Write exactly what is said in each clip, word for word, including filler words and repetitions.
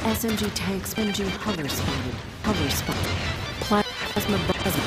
S M G tanks, M G hover spotted, hover spotted, plasma buzzer.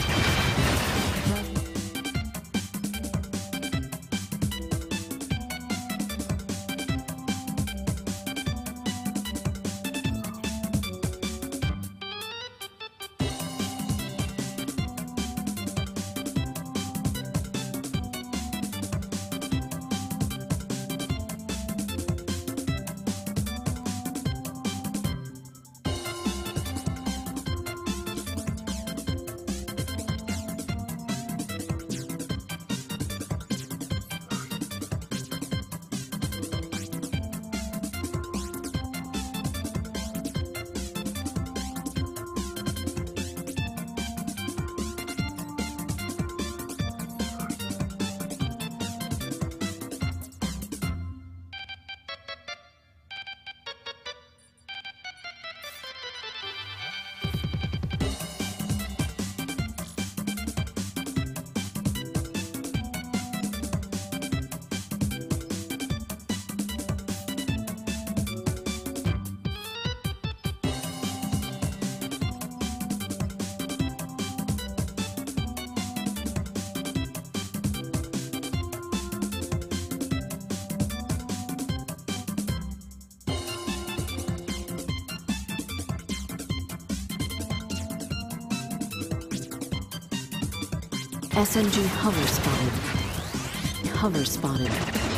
S M G hover spotted. Hover spotted.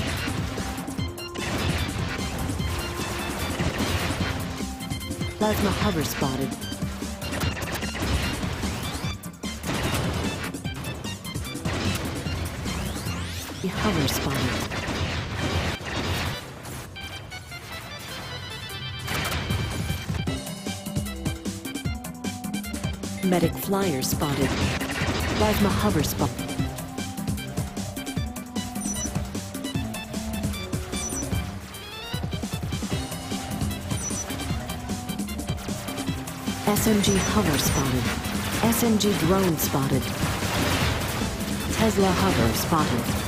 Plasma hover spotted. Hover spotted. Medic flyer spotted. Plasma hover spot. S M G hover spotted. S M G drone spotted. Tesla hover spotted.